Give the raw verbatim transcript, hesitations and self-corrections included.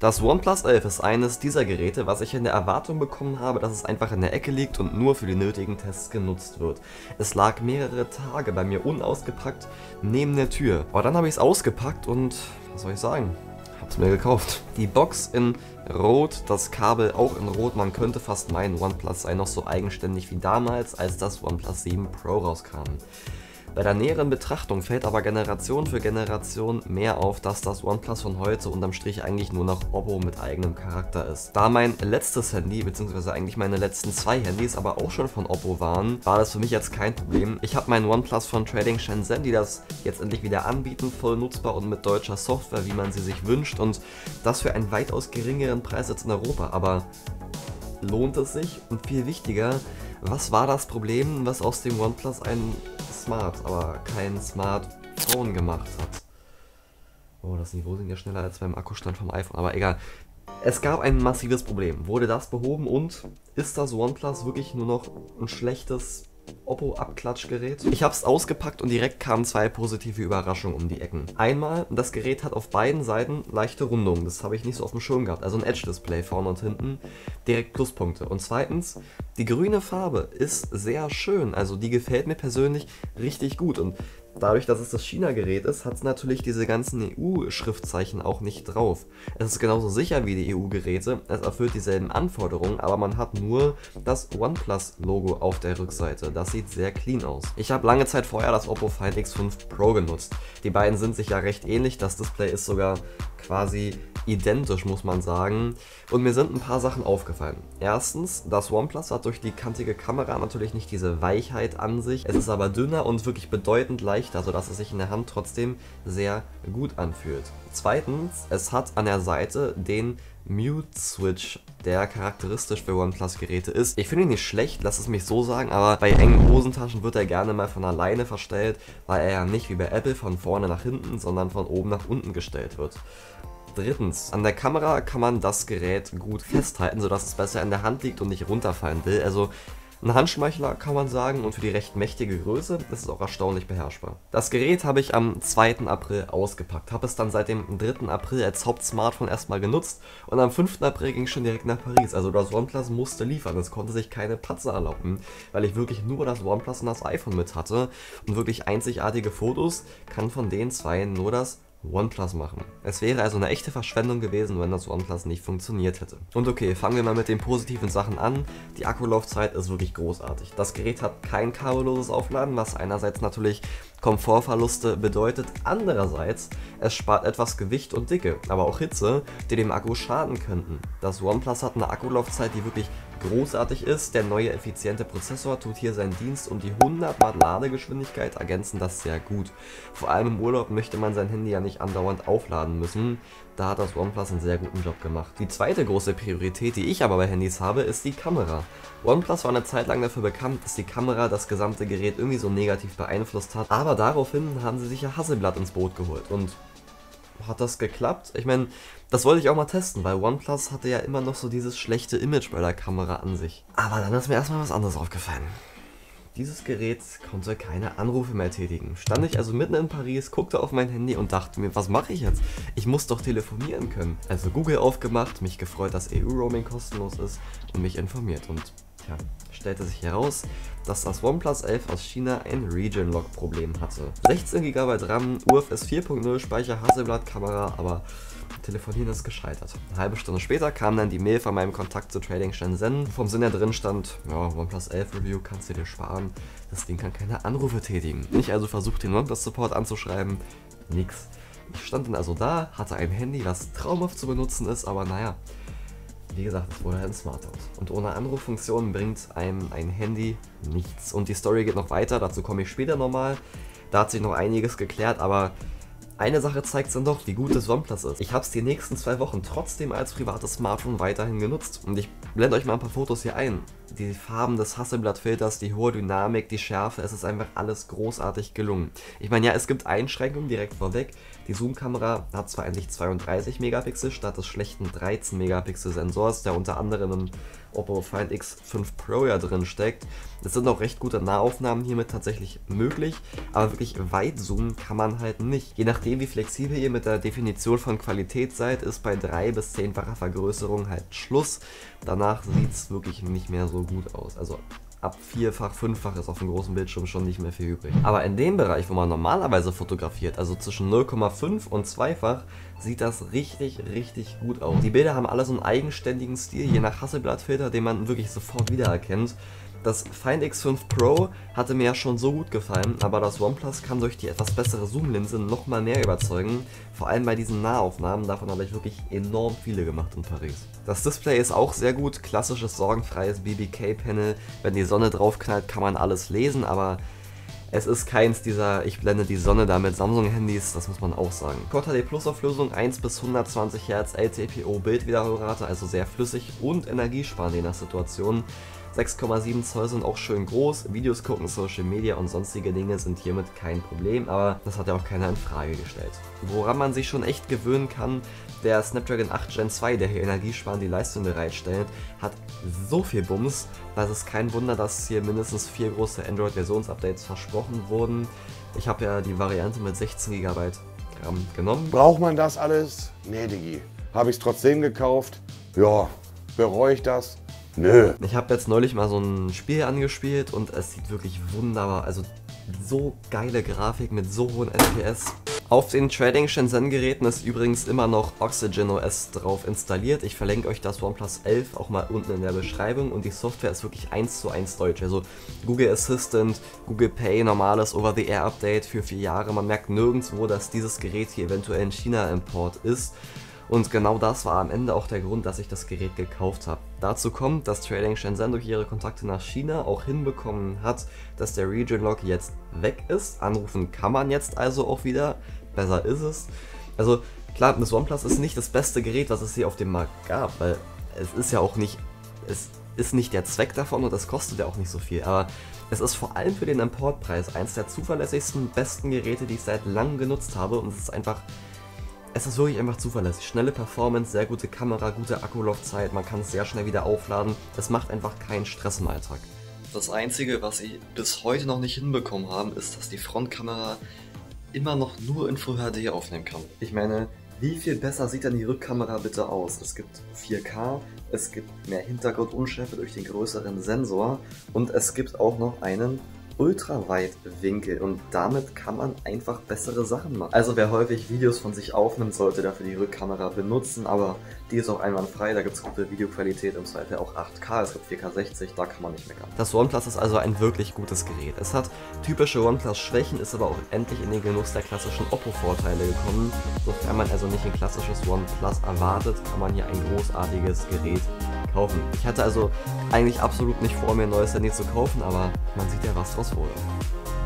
Das OnePlus elf ist eines dieser Geräte, was ich in der Erwartung bekommen habe, dass es einfach in der Ecke liegt und nur für die nötigen Tests genutzt wird. Es lag mehrere Tage bei mir unausgepackt neben der Tür. Aber dann habe ich es ausgepackt und, was soll ich sagen, hab's mir gekauft. Die Box in Rot, das Kabel auch in Rot. Man könnte fast meinen, OnePlus sei noch so eigenständig wie damals, als das OnePlus sieben Pro rauskam. Bei der näheren Betrachtung fällt aber Generation für Generation mehr auf, dass das OnePlus von heute unterm Strich eigentlich nur noch Oppo mit eigenem Charakter ist. Da mein letztes Handy, beziehungsweise eigentlich meine letzten zwei Handys aber auch schon von Oppo waren, war das für mich jetzt kein Problem. Ich habe meinen OnePlus von Trading Shenzhen, die das jetzt endlich wieder anbieten, voll nutzbar und mit deutscher Software, wie man sie sich wünscht, und das für einen weitaus geringeren Preis als in Europa. Aber lohnt es sich? Und viel wichtiger, was war das Problem, was aus dem OnePlus ein Smart, aber kein Smartphone gemacht hat? Oh, das Niveau sind ja schneller als beim Akkustand vom iPhone, aber egal. Es gab ein massives Problem. Wurde das behoben und ist das OnePlus wirklich nur noch ein schlechtes Oppo-Abklatschgerät? Ich habe es ausgepackt und direkt kamen zwei positive Überraschungen um die Ecken. Einmal, das Gerät hat auf beiden Seiten leichte Rundungen. Das habe ich nicht so auf dem Schirm gehabt. Also ein Edge-Display vorne und hinten. Direkt Pluspunkte. Und zweitens, die grüne Farbe ist sehr schön. Also die gefällt mir persönlich richtig gut. Und dadurch, dass es das China-Gerät ist, hat es natürlich diese ganzen E U-Schriftzeichen auch nicht drauf. Es ist genauso sicher wie die E U-Geräte, es erfüllt dieselben Anforderungen, aber man hat nur das OnePlus-Logo auf der Rückseite. Das sieht sehr clean aus. Ich habe lange Zeit vorher das Oppo Find X fünf Pro genutzt. Die beiden sind sich ja recht ähnlich, das Display ist sogar quasi identisch, muss man sagen. Und mir sind ein paar Sachen aufgefallen. Erstens, das OnePlus hat durch die kantige Kamera natürlich nicht diese Weichheit an sich. Es ist aber dünner und wirklich bedeutend leichter, sodass es sich in der Hand trotzdem sehr gut anfühlt. Zweitens, es hat an der Seite den Mute-Switch, der charakteristisch für OnePlus-Geräte ist. Ich finde ihn nicht schlecht, lass es mich so sagen, aber bei engen Hosentaschen wird er gerne mal von alleine verstellt, weil er ja nicht wie bei Apple von vorne nach hinten, sondern von oben nach unten gestellt wird. Drittens, an der Kamera kann man das Gerät gut festhalten, sodass es besser in der Hand liegt und nicht runterfallen will. Also ein Handschmeichler kann man sagen, und für die recht mächtige Größe ist es auch erstaunlich beherrschbar. Das Gerät habe ich am zweiten April ausgepackt, habe es dann seit dem dritten April als Hauptsmartphone erstmal genutzt und am fünften April ging es schon direkt nach Paris. Also das OnePlus musste liefern, es konnte sich keine Patze erlauben, weil ich wirklich nur das OnePlus und das iPhone mit hatte, und wirklich einzigartige Fotos kann von den zwei nur das OnePlus machen. Es wäre also eine echte Verschwendung gewesen, wenn das OnePlus nicht funktioniert hätte. Und okay, fangen wir mal mit den positiven Sachen an. Die Akkulaufzeit ist wirklich großartig. Das Gerät hat kein kabelloses Aufladen, was einerseits natürlich Komfortverluste bedeutet, andererseits es spart etwas Gewicht und Dicke, aber auch Hitze, die dem Akku schaden könnten. Das OnePlus hat eine Akkulaufzeit, die wirklich großartig ist. Der neue effiziente Prozessor tut hier seinen Dienst und die hundert Watt Ladegeschwindigkeit ergänzen das sehr gut. Vor allem im Urlaub möchte man sein Handy ja nicht andauernd aufladen müssen. Da hat das OnePlus einen sehr guten Job gemacht. Die zweite große Priorität, die ich aber bei Handys habe, ist die Kamera. OnePlus war eine Zeit lang dafür bekannt, dass die Kamera das gesamte Gerät irgendwie so negativ beeinflusst hat. Aber daraufhin haben sie sich ja Hasselblad ins Boot geholt. Und hat das geklappt? Ich meine, das wollte ich auch mal testen, weil OnePlus hatte ja immer noch so dieses schlechte Image bei der Kamera an sich. Aber dann ist mir erstmal was anderes aufgefallen. Dieses Gerät konnte keine Anrufe mehr tätigen. Stand ich also mitten in Paris, guckte auf mein Handy und dachte mir, was mache ich jetzt? Ich muss doch telefonieren können. Also Google aufgemacht, mich gefreut, dass E U-Roaming kostenlos ist und mich informiert. Und tja, stellte sich heraus, dass das OnePlus elf aus China ein Region-Lock-Problem hatte. sechzehn Gigabyte RAM, U F S vier Punkt null Speicher, Hasselblad-Kamera, aber Telefonieren ist gescheitert. Eine halbe Stunde später kam dann die Mail von meinem Kontakt zu Trading Shenzhen. Vom Sinn her drin stand, ja, OnePlus elf Review kannst du dir sparen. Das Ding kann keine Anrufe tätigen. Ich also versucht, den OnePlus Support anzuschreiben. Nix. Ich stand dann also da, hatte ein Handy, was traumhaft zu benutzen ist, aber naja, wie gesagt, es wurde ein Smartphone. Und ohne Anruffunktion bringt einem ein Handy nichts. Und die Story geht noch weiter, dazu komme ich später nochmal. Da hat sich noch einiges geklärt, aber eine Sache zeigt es dann doch, wie gut das OnePlus ist. Ich habe es die nächsten zwei Wochen trotzdem als privates Smartphone weiterhin genutzt. Und ich blende euch mal ein paar Fotos hier ein. die Farben des Hasselblad-Filters, die hohe Dynamik, die Schärfe, es ist einfach alles großartig gelungen. Ich meine, ja, es gibt Einschränkungen direkt vorweg. Die Zoom-Kamera hat zwar eigentlich zweiunddreißig Megapixel statt des schlechten dreizehn Megapixel Sensors, der unter anderem im Oppo Find X fünf Pro ja drin steckt. Es sind auch recht gute Nahaufnahmen hiermit tatsächlich möglich, aber wirklich weit zoomen kann man halt nicht. Je nachdem, wie flexibel ihr mit der Definition von Qualität seid, ist bei drei bis zehnfacher Vergrößerung halt Schluss. Danach sieht es wirklich nicht mehr so gut aus. Also ab vierfach, fünffach ist auf dem großen Bildschirm schon nicht mehr viel übrig. Aber in dem Bereich, wo man normalerweise fotografiert, also zwischen null Komma fünf und zweifach, sieht das richtig, richtig gut aus. Die Bilder haben alle so einen eigenständigen Stil, je nach Hasselblad-Filter, den man wirklich sofort wiedererkennt. Das Find X fünf Pro hatte mir ja schon so gut gefallen, aber das OnePlus kann durch die etwas bessere Zoom-Linse nochmal mehr überzeugen. Vor allem bei diesen Nahaufnahmen, davon habe ich wirklich enorm viele gemacht in Paris. Das Display ist auch sehr gut, klassisches sorgenfreies B B K-Panel. Wenn die Sonne draufknallt, kann man alles lesen, aber es ist keins dieser, ich blende die Sonne da mit Samsung-Handys, das muss man auch sagen. Quad H D Plus Auflösung, eins bis hundertzwanzig Hertz L T P O Bildwiederholrate, also sehr flüssig und energiesparend je nach Situation. sechs Komma sieben Zoll sind auch schön groß, Videos gucken, Social Media und sonstige Dinge sind hiermit kein Problem, aber das hat ja auch keiner in Frage gestellt. Woran man sich schon echt gewöhnen kann, der Snapdragon acht Gen zwei, der hier energiesparend die Leistung bereitstellt, hat so viel Bums, dass es kein Wunder, dass hier mindestens vier große Android-Versionsupdates versprochen wurden. Ich habe ja die Variante mit sechzehn Gigabyte RAM genommen. Braucht man das alles? Nee, Digi. Habe ich es trotzdem gekauft? Ja. Bereue ich das? Nö. Ich habe jetzt neulich mal so ein Spiel angespielt und es sieht wirklich wunderbar, also so geile Grafik mit so hohen F P S. Auf den Trading Shenzhen Geräten ist übrigens immer noch Oxygen O S drauf installiert. Ich verlinke euch das OnePlus elf auch mal unten in der Beschreibung und die Software ist wirklich eins zu eins deutsch. Also Google Assistant, Google Pay, normales Over-the-Air-Update für vier Jahre. Man merkt nirgendwo, dass dieses Gerät hier eventuell ein China-Import ist. Und genau das war am Ende auch der Grund, dass ich das Gerät gekauft habe. Dazu kommt, dass Trading Shenzhen durch ihre Kontakte nach China auch hinbekommen hat, dass der Region Lock jetzt weg ist. Anrufen kann man jetzt also auch wieder. Besser ist es. Also klar, das OnePlus ist nicht das beste Gerät, was es hier auf dem Markt gab, weil es ist ja auch nicht, es ist nicht der Zweck davon und es kostet ja auch nicht so viel. Aber es ist vor allem für den Importpreis eins der zuverlässigsten, besten Geräte, die ich seit langem genutzt habe und es ist einfach... Es ist wirklich einfach zuverlässig. Schnelle Performance, sehr gute Kamera, gute Akkulaufzeit, man kann es sehr schnell wieder aufladen. Es macht einfach keinen Stress im Alltag. Das Einzige, was sie bis heute noch nicht hinbekommen haben, ist, dass die Frontkamera immer noch nur in Full H D aufnehmen kann. Ich meine, wie viel besser sieht denn die Rückkamera bitte aus? Es gibt vier K, es gibt mehr Hintergrundunschärfe durch den größeren Sensor und es gibt auch noch einen Ultraweitwinkel und damit kann man einfach bessere Sachen machen. Also wer häufig Videos von sich aufnimmt, sollte dafür die Rückkamera benutzen, aber die ist auch einwandfrei, da gibt es gute Videoqualität, im Zweifel auch acht K, es gibt vier K sechzig, da kann man nicht meckern. Das OnePlus ist also ein wirklich gutes Gerät. Es hat typische OnePlus-Schwächen, ist aber auch endlich in den Genuss der klassischen Oppo-Vorteile gekommen. Sofern man also nicht ein klassisches OnePlus erwartet, kann man hier ein großartiges Gerät kaufen. Ich hatte also eigentlich absolut nicht vor, mir ein neues Handy zu kaufen, aber man sieht ja, was draus wurde.